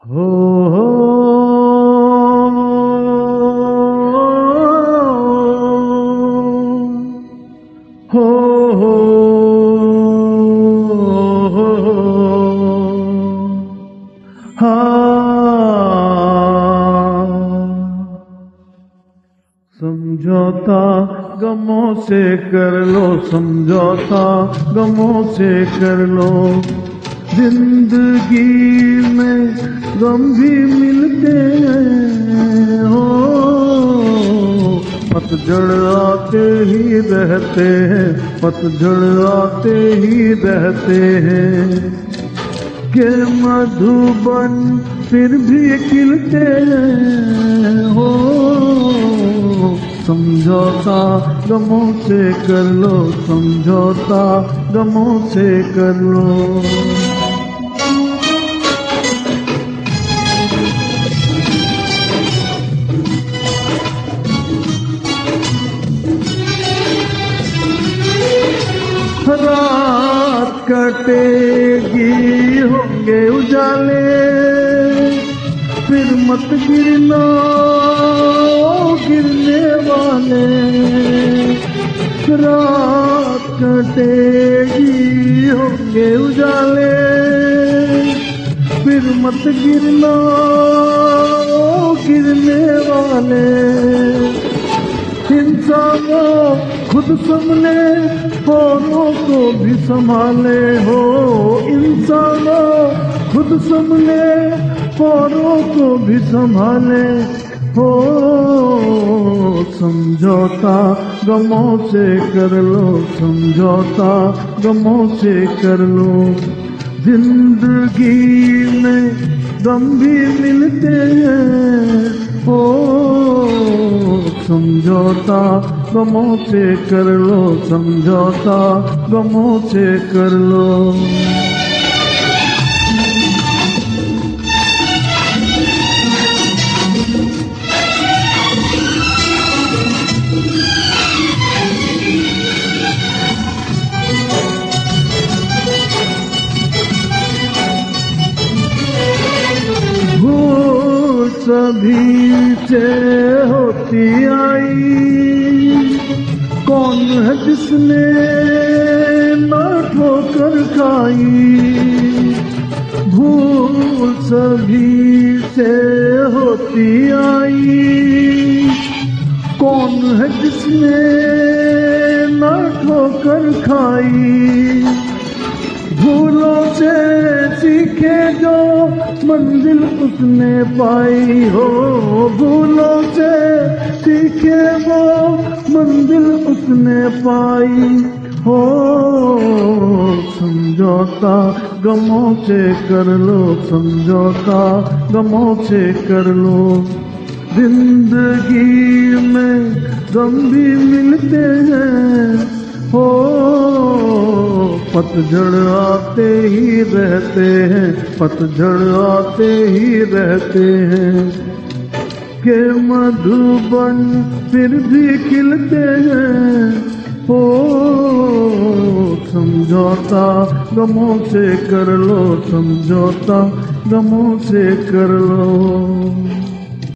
हो हो हो हो समझौता गमों से कर लो, समझौता गमों से कर लो। जिंदगी में गम भी मिलते हैं हो, पतझड़ आते ही रहते हैं, पतझड़ आते ही रहते हैं। के मधुबन फिर भी खिलते हैं हो, समझौता गमों से कर लो, समझौता गमों से कर लो। रात कटेगी होंगे उजाले, फिर मत गिरना गिरने वाले। रात कटेगी होंगे उजाले, फिर मत गिरना गिरने वाले। इंसानों खुद संभले औरों को भी संभाले हो, इंसानों खुद संभले औरों को भी संभाले हो। समझौता गमों से कर लो, समझौता गमों से कर लो। जिंदगी में गम भी मिलते हैं हो, समझौता गमों से कर लो, समझौता गमों से कर लो। सभी से होती आई, कौन है जिसने ना ठोकर खाई। भूल सभी से होती आई, कौन है जिसने ना ठोकर खाई। भूलों से सीखे जो मंजिल उसने पाई हो, भूलों से सीखे वो मंजिल उसने पाई हो। समझौता गमों से कर लो, समझौता गमों से कर लो। जिंदगी में गम भी मिलते हैं हो, पतझड़ आते ही रहते हैं, पतझड़ आते ही रहते हैं। के मधुबन फिर भी खिलते हैं हो, समझौता गमों से कर लो, समझौता गमों से कर लो।